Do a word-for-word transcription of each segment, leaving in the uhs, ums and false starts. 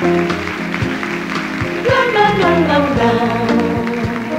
Dum, dum, dum, dum, dum.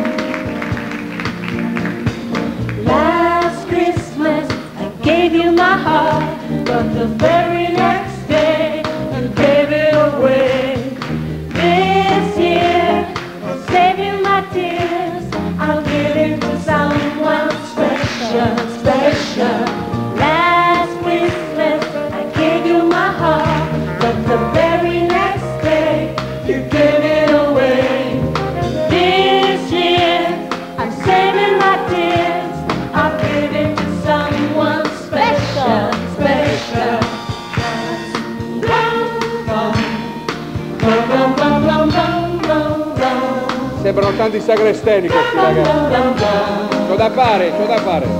Last Christmas I gave you my heart, but the very next day you gave it away. This year I'll save you my tears, I'll give it to someone special, special. Last Christmas I gave you my heart, but the very next day you gave it away. This year I'm saving my tears, I'll give it to someone special, special. Sembrano tanti sagresteni questi ragazzi. C'ho da fare, c'ho da fare.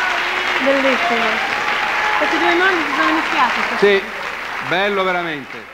Bellissimo. Questi due mondi si sono mischiati. Sì, bello veramente.